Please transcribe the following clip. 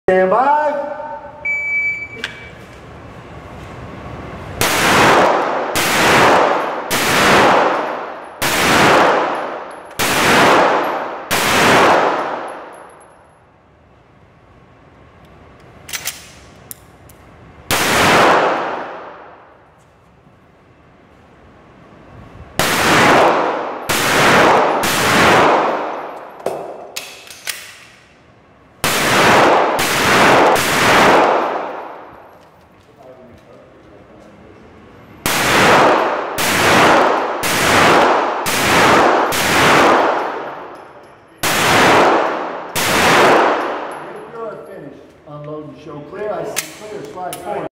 Stand by. Unload and show clear. I see clear. Slide forward.